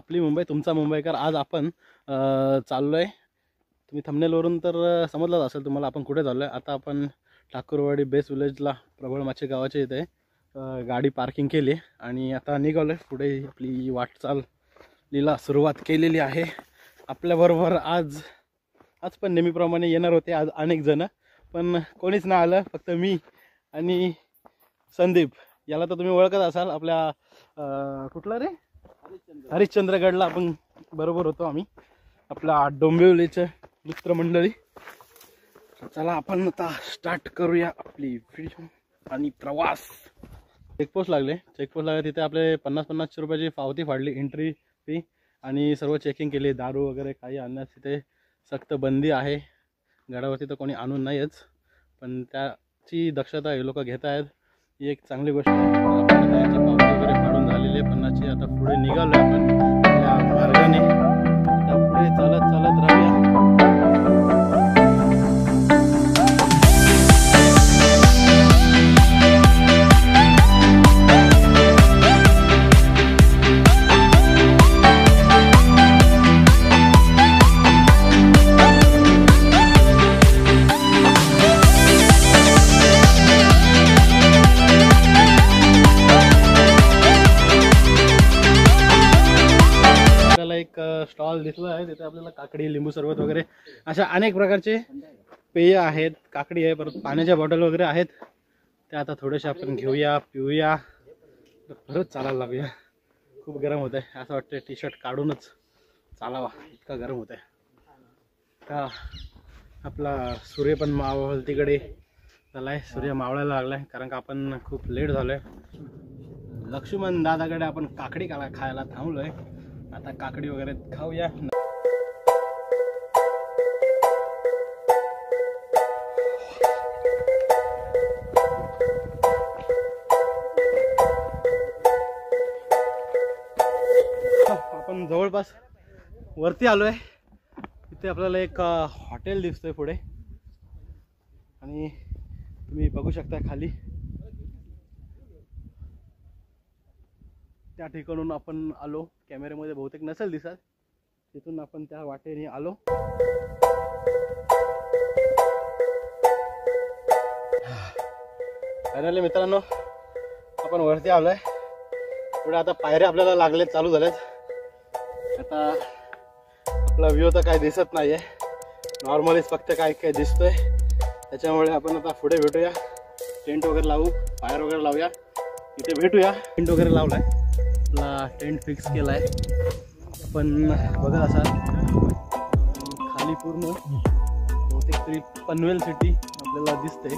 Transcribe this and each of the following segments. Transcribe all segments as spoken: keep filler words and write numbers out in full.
आपली मुंबई तुमचा मुंबईकर। आज आपण चाललो आहे, तुम्ही थंबनेलवरून तर समजलंच असेल तुम्हाला आपण कुठे चाललो आहे। आता आपण ठाकूरवाडी बेस विलेजला प्रबळमाची गावाच्या इथे गाडी पार्किंग केली आणि आता निघालो आहे पुढे आपली वाटचालीला सुरुवात केलेली आहे। आपल्याबरोबर आज आज पण नेहमीप्रमाणे येणार होते आज अनेक जण, पण कोणीच नाही आलं, फक्त मी आणि संदीप। याला तर तुम्ही ओळखत असाल, आपल्या कुठला रे हरिश्चंद्रगडला आपण बरोबर होतो आम्ही, आपल्या डोंबिवलीचे मित्रमंडळी। चला आपण आता स्टार्ट करूया आपली व्हिडिओ आणि प्रवास। चेकपोस्ट लागले चेकपोस्ट लागले तिथे आपले पन्नास पन्नासशे रुपयाची पावती फाडली, एंट्री फी, आणि सर्व चेकिंग केली। दारू वगैरे काही आणण्यास तिथे सक्त बंदी आहे। गडावरती तर कोणी आणून नाहीच, पण त्याची दक्षता हे लोक घेत आहेत, ही एक चांगली गोष्ट आहे। आपण त्याची पावती वगैरे फाडून झालेली आहे पन्नासची। आता पुढे निघालो आपण त्या मार्गाने, आता पुढे चालत चालत राहूया। एक स्टॉल दिसला आहे, तिथे आपल्याला काकडी, लिंबू सरबत वगैरे अशा अनेक प्रकारचे पेय आहेत। काकडी आहे, परत पाण्याच्या बॉटल वगैरे आहेत, त्या आता थोडेसे आपण घेऊया, पिऊया, परत चालायला लागूया। खूप गरम होत आहे, असं वाटतं टी शर्ट काढूनच चालावा, इतका गरम होत आहे। का आपला सूर्य पण मावळ तिकडे झालाय, सूर्य मावळायला लागलाय, कारण का आपण खूप लेट झालोय। लक्ष्मण दादाकडे आपण काकडी खायला थांबलोय, आता काकडी वगैरे खाऊया। आपण जवळपास वरती आलोय, इथे आपल्याला एक हॉटेल दिसतोय पुढे, आणि तुम्ही बघू शकता खाली त्या ठिकाणून आपण आलो। कॅमेऱ्यामध्ये बहुतेक नसेल दिसत, तिथून आपण त्या वाटेने आलो। फायनली मित्रांनो आपण वरती आलोय, पुढे आता पायऱ्या आपल्याला लागलेत, चालू झाल्यात। आता आपला व्ह्यू तर काय दिसत नाहीये, नॉर्मलीच फक्त काय काय दिसतोय, त्याच्यामुळे आपण आता पुढे भेटूया। टेंट वगैरे लावू, फायर वगैरे लावूया, इथे भेटूया। टेंट वगैरे लावलाय, आपला टेंट फिक्स केलाय, पण बघा असा खाली पूर्ण बहुतेक तरी पनवेल सिटी आपल्याला दिसते,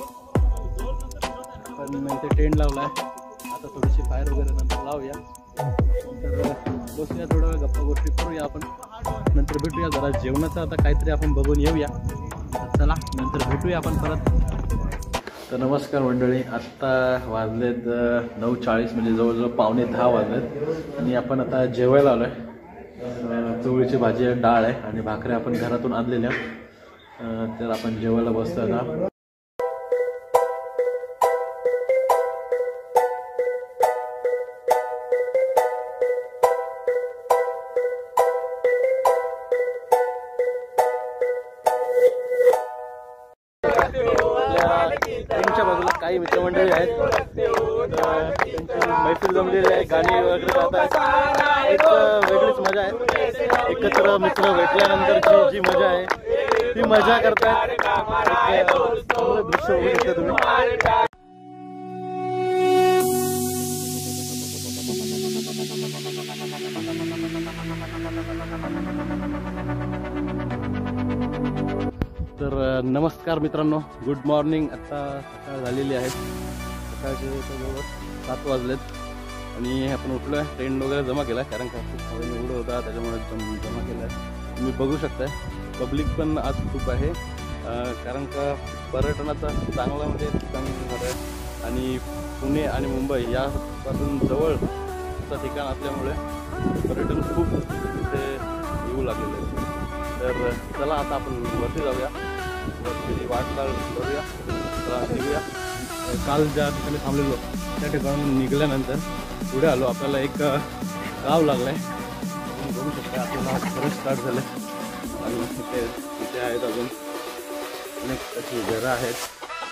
पण इथे टेंट लावलाय। आता थोडीशी फायर वगैरे नंतर लावूया, नंतर बसूया, थोडा वेळ गप्पा गोष्टी करूया आपण, नंतर भेटूया। जरा जेवणाचं आता काहीतरी आपण बघून येऊया, चला नंतर भेटूया आपण परत। तर नमस्कार मंडळी, आत्ता वाजलेत नऊ चाळीस, म्हणजे जवळजवळ पावणे दहा वाजलेत, आणि आपण आता जेवायला आलो आहे। चवळीची भाजी आहे, डाळ आहे, आणि भाकऱ्या आपण घरातून आणलेल्या, तर आपण जेवायला बसतो आता। बाजूला काही मित्रमंडळी आहेत, त्यांची मैफिल जमलेली आहे, गाणी वगैरे गात आहेत, एक वेगळीच मजा आहे। एकत्र मित्र भेटल्यानंतरची जी मजा आहे ती मजा करतात, दृश्य बघू शकता तुम्ही। तर नमस्कार मित्रांनो, गुड मॉर्निंग। आता सकाळ झालेली आहे, सकाळचे जवळ सात वाजलेत, आणि आपण उठलो आहे, टेंट वगैरे जमा केला, कारण का खूप हवेने उडत होता, त्याच्यामुळे जमा केला आहे। तुम्ही बघू शकताय पब्लिक पण आज खूप आहे, कारण का पर्यटनाचा चांगला म्हणजे ठिकाण झालं आहे, आणि पुणे आणि मुंबई यापासून जवळचं ठिकाण असल्यामुळे पर्यटन खूप तिथे येऊ लागलेलं आहे। तर चला आता आपण वरती जाऊया, वरती वाटचाल करूया, चला निघूया। काल ज्या ठिकाणी थांबलेलो त्या ठिकाणून निघाल्यानंतर पुढे आलो, आपल्याला एक गाव लागलं आहे, खरंच स्टार्ट झालं आणि इथे इथे आहेत अजून अनेक अशी घरं आहेत.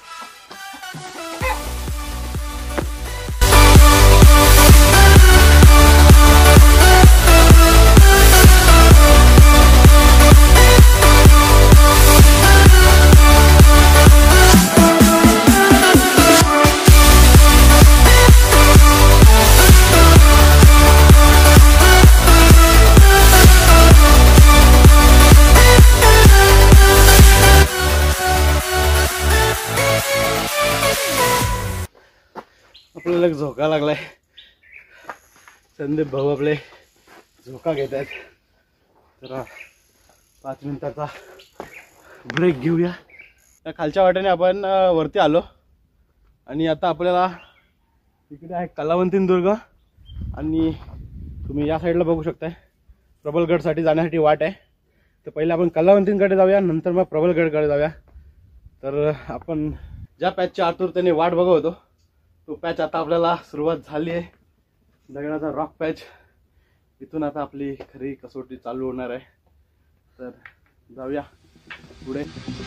आपल्याला एक झोका लागलाय. संदीप भाऊ आपले झोका घेत आहेत. तर पाच मिनिटाचा ब्रेक घेऊया. त्या खालच्या वाटेने आपण वरती आलो आणि आता आपल्याला इकडे आहे कलावंतीन दुर्ग आणि तुम्ही या साईडला बघू शकताय प्रबलगडसाठी जाण्यासाठी वाट आहे. तर पहिले आपण कलावंतींकडे जाऊया, नंतर मग प्रबलगडकडे जाऊया. तर आपण ज्या पॅचच्या आतुरतेने वाट बघत होतो तो पॅच आता आपल्याला सुरुवात झाली आहे. दगडाचा रॉक पॅच. इथून आता आपली खरी कसोटी चालू होणार आहे. तर जाऊया पुढे.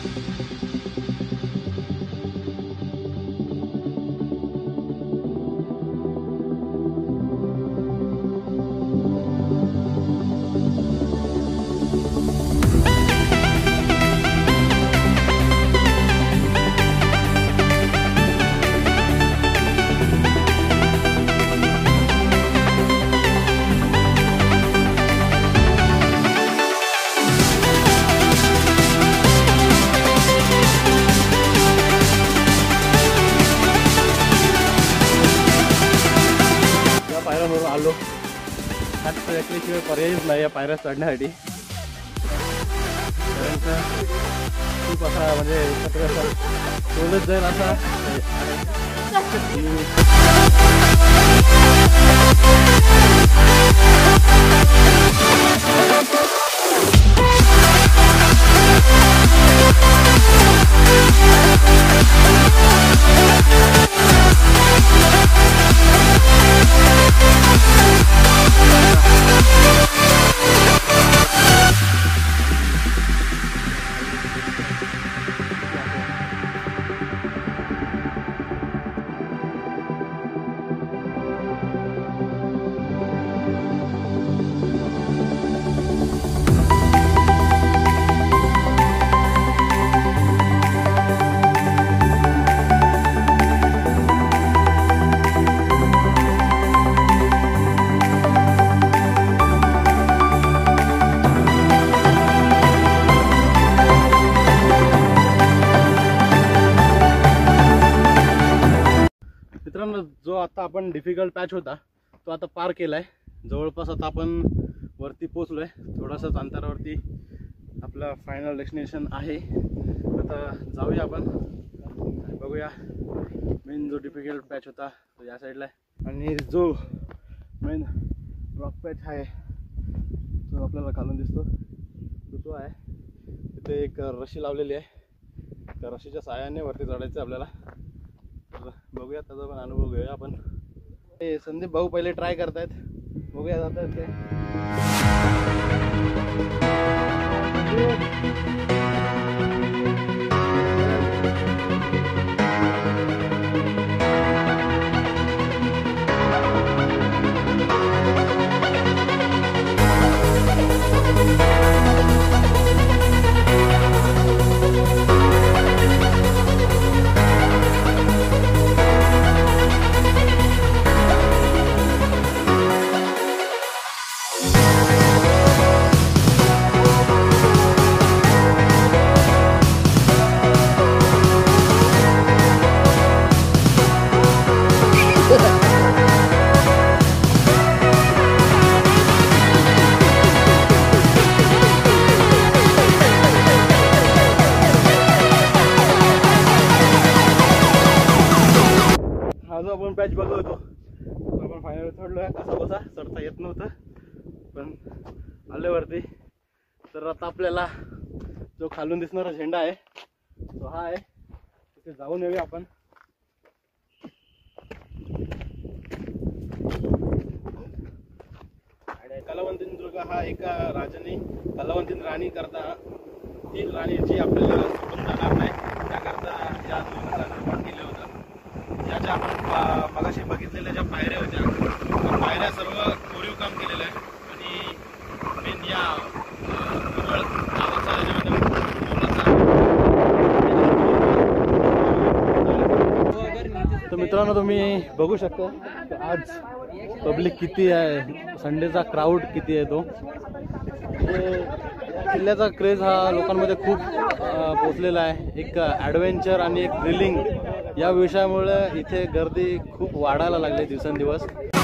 आलो त्याशिवाय पर्यायच नाही या पायऱ्या चढण्यासाठी. खूप असा म्हणजे तोलत जाईल असा. मित्रांनो, जो आता आपण डिफिकल्ट पॅच होता तो आता पार केलाय. जवळपास आता आपण वरती पोचलोय. थोडासाच अंतरावरती आपला फायनल डेस्टिनेशन आहे. आता जाऊया आपण, बघूया. मेन जो डिफिकल्ट पॅच होता तो या साईडला आहे आणि जो मेन रॉक पॅच आहे जो आपल्याला खालून दिसतो तो तो आहे. तिथे एक रशी लावलेली आहे. त्या रशीच्या साहाय्याने वरती चढायचं आपल्याला. तर बघूया, त्याचा पण अनुभव घेऊया आपण. हे संदीप भाऊ पहिले ट्राय करतायत, बघूया जातात ते. हा जो आपण पॅच बघत होतो आपण फायनल चढलोय. कसा बसा चढता येत नव्हतं पण आल्यावरती. तर आता आपल्याला जो खालून दिसणारा झेंडा आहे तो हा आहे. तिथे जाऊन येऊया आपण. कलावंतीन दुर्ग बघा, हा एका राजाने कलावंतीन राणी करता तीन राणीची आपल्याला सोडून जाणार नाही त्याकरता या दोन निर्माण केले होतं. या ज्या आपण मगाशी बघितलेल्या ज्या पायऱ्या होत्या त्या पायऱ्या सर्व कोरीव काम केलेलं आहे आणि मेन या गावाचा तर मित्रांनो तुम्ही बघू शकता आज पब्लिक किती आहे, संडेचा क्राऊड किती आहे. तो किल्ल्याचा क्रेज हा लोकांमध्ये खूप पोचलेला आहे. एक ॲडव्हेंचर आणि एक थ्रिलिंग या विषयामुळे इथे गर्दी खूप वाढायला लागली दिवसेंदिवस.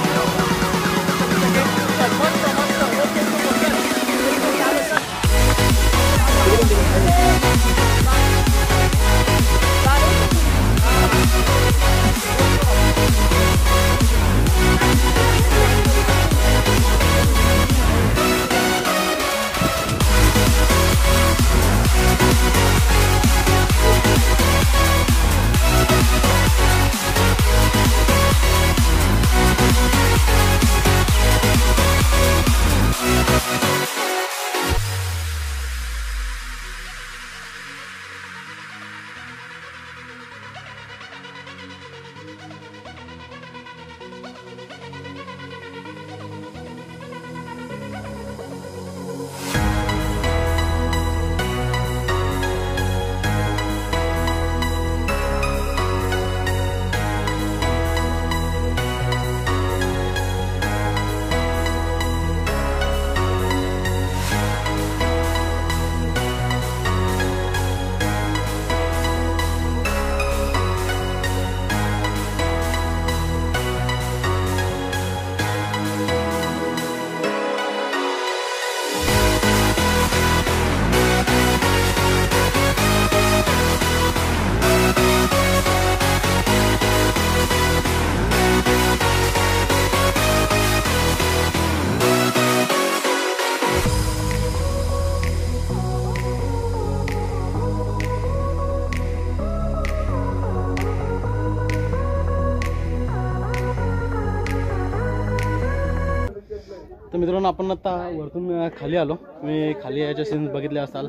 तर मित्रांनो आपण आता वरतून खाली आलो. तुम्ही खाली यायचे सीन्स बघितले असाल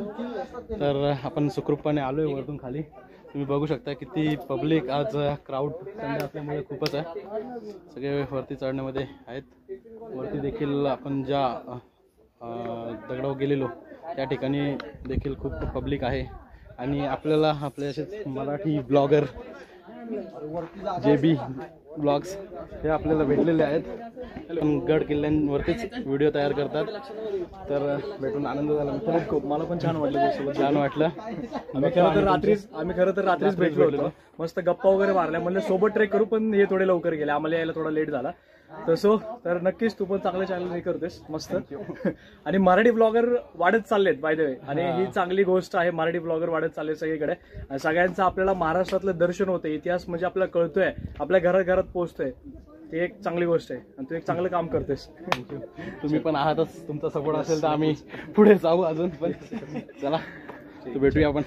तर आपण सुखरूपपणे आलो आहे वरतून खाली. तुम्ही बघू शकता किती पब्लिक आज क्राऊड संडे असल्यामुळे खूपच आहे. सगळे वरती चढण्यामध्ये आहेत. वरती देखील आपण ज्या दगडावर गेलेलो त्या ठिकाणी देखील खूप पब्लिक आहे आणि आपल्याला आपले असेच मराठी ब्लॉगर जे बी ब्लॉग्स हे आपल्याला भेटलेले आहेत. पण गड किल्ल्यांवरतीच व्हिडिओ तयार करतात. तर भेटून आनंद झाला. खूप मला पण छान वाटलं. छान वाटलं. आम्ही खरं तर रात्रीच आम्ही खरं तर रात्रीच भेटलो होतो. मस्त गप्पा वगैरे मारल्या. म्हणलं सोबत ट्रेक करू पण हे थोडे लवकर गेले. आम्हाला यायला थोडा लेट झाला. तसो तर नक्कीच तू पण चांगलं चॅनल हे करतेस मस्त. आणि मराठी ब्लॉगर वाढत चाललेत बाय द वे. आणि ही चांगली गोष्ट आहे. मराठी ब्लॉगर वाढत चालले सगळीकडे. सगळ्यांचं आपल्याला महाराष्ट्रातलं दर्शन होतं. इतिहास म्हणजे आपल्याला कळतोय. आपल्या घरात घरात पोहोचतोय. ते एक चांगली गोष्ट आहे आणि तू एक चांगलं काम करतेस. तुम्ही पण आहातच. तुमचा सपोर्ट असेल तर आम्ही पुढे जाऊ अजून. पण चला तू भेटूया आपण.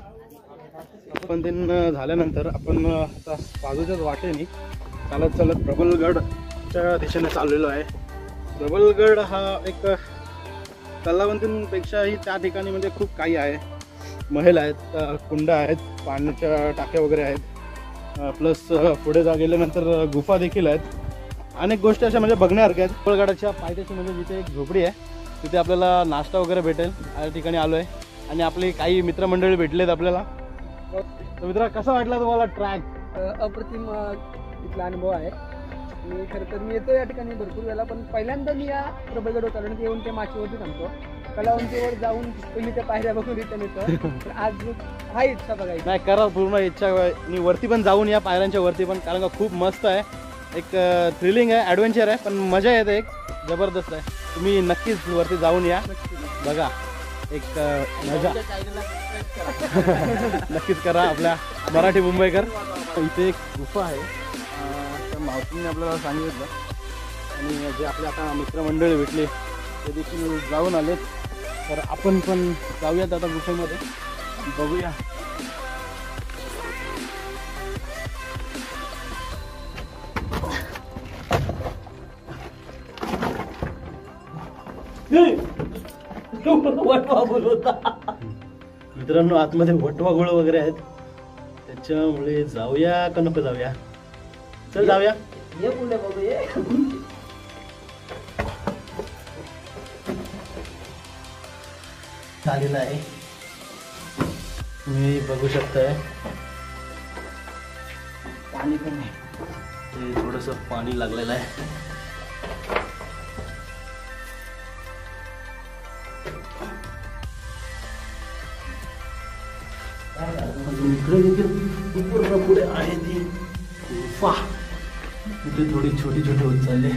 आपण दिन झाल्यानंतर आपण आता बाजूच्याच वाटेने चालत चालत प्रबलगडच्या दिशेने चाललेलो आहे. प्रबलगड हा एक कलावंतींपेक्षाही त्या ठिकाणी म्हणजे खूप काही आहे. महल आहेत, कुंड आहेत, पाण्याच्या टाक्या वगैरे आहेत. प्लस पुढे जा गेल्यानंतर गुफा देखील आहेत. अनेक गोष्टी अशा म्हणजे बघण्यासारख्या आहेत. प्रबलगडाच्या पायथ्याशी म्हणजे जिथे एक झोपडी आहे तिथे आपल्याला नाश्ता वगैरे भेटेल. या ठिकाणी आलो आहे आणि आपली काही मित्रमंडळी भेटलेत आपल्याला. तर मित्रा कसा वाटला तुम्हाला ट्रॅक? अप्रतिम इथला अनुभव आहे. मी खरं तर मी येतो या ठिकाणी भरपूर वेळा पण पहिल्यांदा मी या प्रबलगड उतरण्यात येऊन ते माचीवरती थांबतो. कलावंतीवर जाऊन तुम्ही त्या पायऱ्या बघून रिटर्न येतो. तर आज आहे इच्छा बघायची. नाही करा पूर्ण इच्छा. आणि वरती पण जाऊन या पायऱ्यांच्या वरती पण कारण का खूप मस्त आहे. एक थ्रिलिंग आहे, ॲडव्हेंचर आहे, पण मजा येते एक जबरदस्त आहे. तुम्ही नक्कीच वरती जाऊन या बघा. एक मजा नक्कीच करा आपल्या मराठी मुंबईकर. इथे एक गुफा आहे. तर मावशीने आपल्याला सांगितलं आणि जे आपले आता मित्रमंडळी भेटले ते देखील जाऊन आलेत. तर आपण पण जाऊयात आता गुफेमध्ये बघूया. मित्रांनो आतमध्ये वटवा गोळ वगैरे आहेत, त्याच्यामुळे जाऊया का नको जाऊया? चल जाऊया. ये पुढे बघू ये. झालेला आहे, तुम्ही बघू शकताय. पाणी पण नाही, ते थोडस पाणी लागलेलं आहे. इकडे देखील पूर्ण पुढे आहे ती गुफा, इथे थोडी छोटी छोटी होत चालली.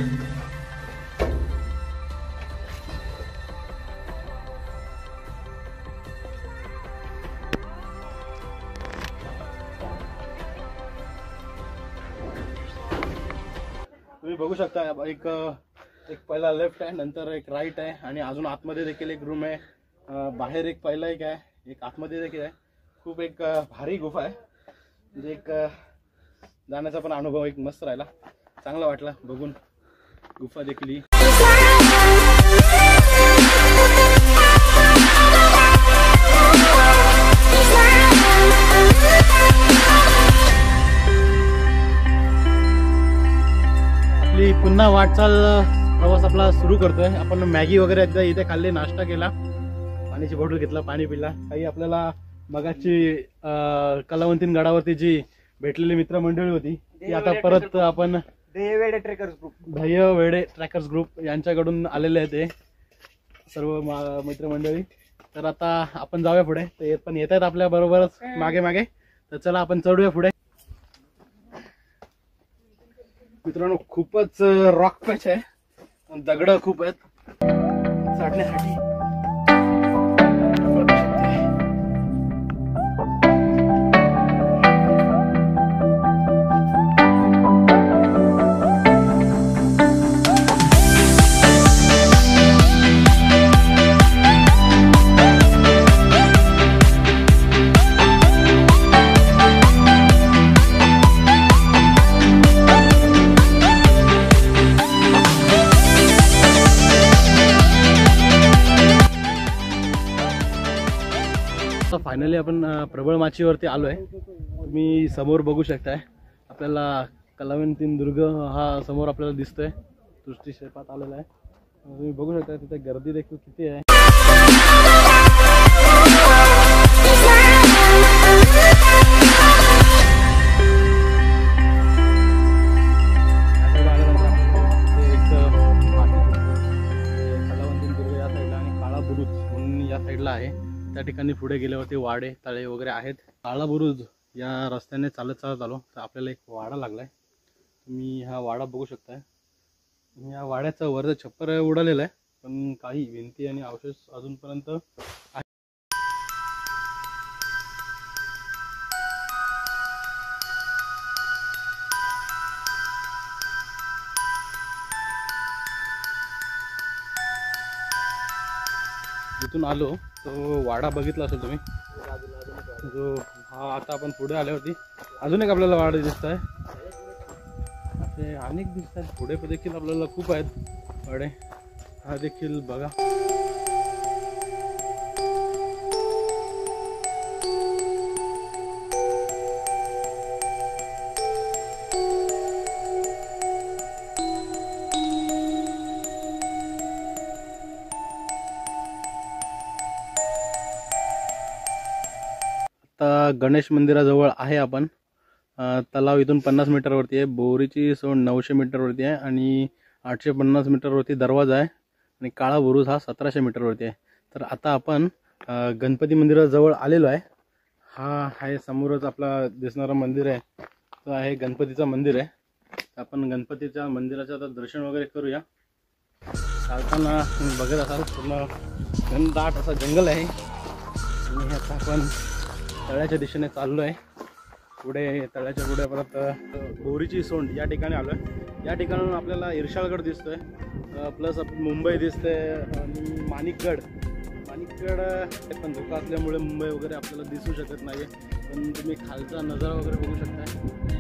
तुम्ही बघू शकता एक एक पहिला लेफ्ट आहे, नंतर एक राईट आहे, आणि अजून आतमध्ये देखील एक रूम आहे. बाहेर एक पहिला एक आहे, एक आतमध्ये देखील आहे. खूप एक भारी गुफा आहे, म्हणजे एक जाण्याचा पण अनुभव एक मस्त राहिला, चांगला वाटला बघून गुफा देखील. आपली पुन्हा वाटचाल प्रवास आपला सुरू करतोय. आपण मॅगी वगैरे एकदा इथे खाल्ली, नाश्ता केला, पाण्याची बॉटल घेतला, पाणी पिला. काही आपल्याला मगाची कलावंतीन गडावरती जी भेटलेली मित्रमंडळी होती ती आता परत आपण वेडे ट्रेकर्स ग्रुप ध्येय वेडे ट्रॅकर्स ग्रुप यांच्याकडून आलेले आहे ते सर्व मित्रमंडळी. तर आता आपण जाऊया पुढे, ते पण येत आहेत आपल्या बरोबरच मागे मागे. तर चला आपण चढूया पुढे. मित्रांनो खूपच रॉक पॅच आहे, दगड खूप आहेत चढण्यासाठी. फायनली आपण प्रबळ माचीवरती आलोय. तुम्ही समोर बघू शकताय, आपल्याला कलावंतीन दुर्ग हा समोर आपल्याला दिसतोय, दृष्टिक्षेपात आलेला आहे. तुम्ही बघू शकता तिथे गर्दी देखील किती आहे. कलावंतीन दुर्ग या साईडला आणि काळा बुरुज म्हणून या साईडला आहे. त्या ठिकाणी पुढे गेल्यावरती वाडे तळे वगैरे आहेत. काळा बुरुज या रस्त्याने चालत चालत आलो तर आपल्याला एक वाडा लागलाय. तुम्ही हा वाडा बघू शकताय. या वाड्याचं वरचं छप्पर उडालेलं आहे, पण काही भिंती आणि अवशेष अजूनपर्यंत आहे. जिथून आलो तो वाडा बघितला असेल तुम्ही, जो हा आता आपण पुढे आल्यावरती अजून एक आपल्याला वाडा दिसत आहे. असे अनेक दिसत आहेत पुढे देखील आपल्याला खूप आहेत वाडे. हा देखील बघा. आता गणेश मंदिराजवळ आहे आपण. तलाव इथून पन्नास मीटरवरती आहे, बोरीची सोंड नऊशे मीटरवरती आहे आणि आठशे पन्नास मीटरवरती दरवाजा आहे आणि काळा बुरुज हा सतराशे मीटरवरती आहे. तर आता आपण गणपती मंदिराजवळ आलेलो आहे. हा आहे समोरच आपला दिसणारा मंदिर आहे, तो आहे गणपतीचं मंदिर आहे. आपण गणपतीच्या मंदिराचं आता दर्शन वगैरे करूया. चालताना तुम्ही बघत असाल पूर्ण घनदाट असा जंगल आहे आणि आता आपण तळ्याच्या दिशेने चाललो आहे. पुढे तळ्याच्या पुढे परत बोरीची सोंड या ठिकाणी आलो आहे. या ठिकाणून आपल्याला इर्शाळगड दिसतोय, प्लस मुंबई दिसते आणि माणिकगड. माणिकगड पण धोका असल्यामुळे मुंबई वगैरे आपल्याला दिसू शकत नाही, पण तुम्ही खालचा नजारा वगैरे बघू शकता.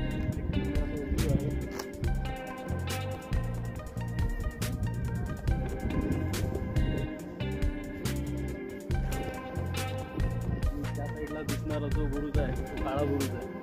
दिसणारा जो बुरुज आहे तो काळा बुरुज आहे.